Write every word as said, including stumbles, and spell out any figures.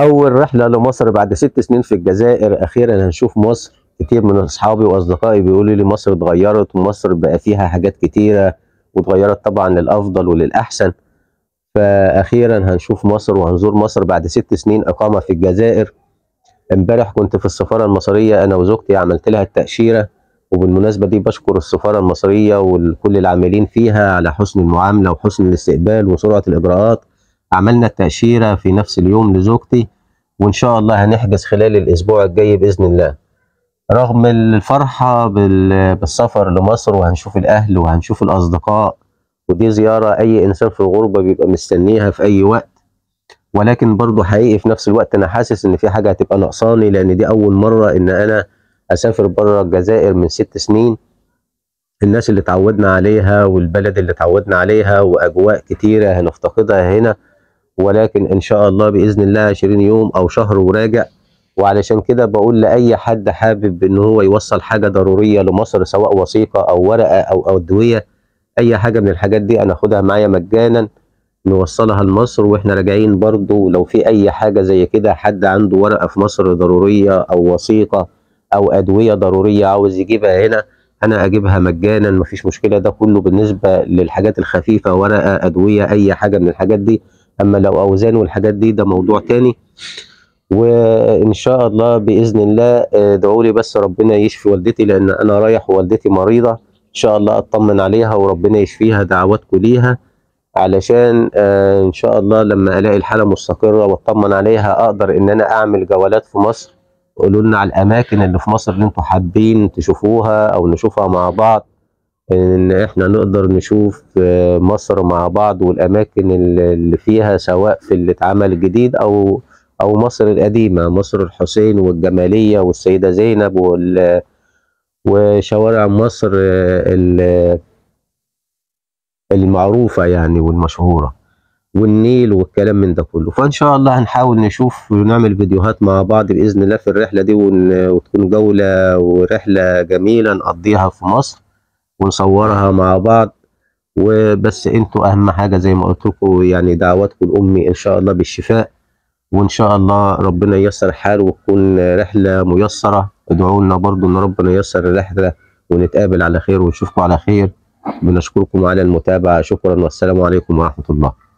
أول رحلة لمصر بعد ست سنين في الجزائر، أخيرا هنشوف مصر. كتير من أصحابي وأصدقائي بيقولوا لي مصر اتغيرت، ومصر بقى فيها حاجات كتيرة واتغيرت طبعا للأفضل وللأحسن. فأخيرا هنشوف مصر وهنزور مصر بعد ست سنين إقامة في الجزائر. امبارح كنت في السفارة المصرية أنا وزوجتي، عملت لها التأشيرة، وبالمناسبة دي بشكر السفارة المصرية وكل العاملين فيها على حسن المعاملة وحسن الاستقبال وسرعة الإجراءات. عملنا التأشيرة في نفس اليوم لزوجتي، وإن شاء الله هنحجز خلال الأسبوع الجاي بإذن الله. رغم الفرحة بالسفر لمصر، وهنشوف الأهل وهنشوف الأصدقاء، ودي زيارة أي إنسان في الغربة بيبقى مستنيها في أي وقت، ولكن برضه حقيقي في نفس الوقت أنا حاسس إن في حاجة هتبقى ناقصاني، لأن دي أول مرة إن أنا أسافر بره الجزائر من ست سنين. الناس اللي اتعودنا عليها والبلد اللي اتعودنا عليها وأجواء كتيرة هنفتقدها هنا، ولكن إن شاء الله بإذن الله عشرين يوم أو شهر وراجع. وعلشان كده بقول لأي حد حابب إن هو يوصل حاجة ضرورية لمصر، سواء وثيقة أو ورقة أو أدوية، أي حاجة من الحاجات دي أنا أخدها معايا مجانا نوصلها لمصر. وإحنا راجعين برضو لو في أي حاجة زي كده، حد عنده ورقة في مصر ضرورية أو وثيقة أو أدوية ضرورية عاوز يجيبها هنا، أنا أجيبها مجانا، مفيش مشكلة. ده كله بالنسبة للحاجات الخفيفة، ورقة، أدوية، أي حاجة من الحاجات دي. أما لو أوزان والحاجات دي ده موضوع تاني. وإن شاء الله بإذن الله ادعوا لي بس ربنا يشفي والدتي، لأن أنا رايح ووالدتي مريضة، إن شاء الله أطمن عليها وربنا يشفيها، دعواتكم ليها، علشان آه إن شاء الله لما ألاقي الحالة مستقرة وأطمن عليها أقدر إن أنا أعمل جولات في مصر. قولوا لنا على الأماكن اللي في مصر اللي أنتوا حابين تشوفوها أو نشوفها مع بعض، إن إحنا نقدر نشوف آه مصر مع بعض، والأماكن اللي فيها، سواء في اللي اتعمل جديد أو أو مصر القديمة، مصر الحسين والجمالية والسيدة زينب وال وشوارع مصر آه المعروفة يعني والمشهورة، والنيل والكلام من ده كله. فإن شاء الله هنحاول نشوف ونعمل فيديوهات مع بعض بإذن الله في الرحلة دي، وتكون جولة ورحلة جميلة نقضيها في مصر ونصورها مع بعض. وبس انتوا أهم حاجة زي ما قلت لكم، يعني دعواتكم لأمي إن شاء الله بالشفاء، وإن شاء الله ربنا ييسر الحال وتكون رحلة ميسرة. ادعوا لنا برضو إن ربنا ييسر الرحلة ونتقابل على خير ونشوفكم على خير. بنشكركم على المتابعة، شكرا والسلام عليكم ورحمة الله.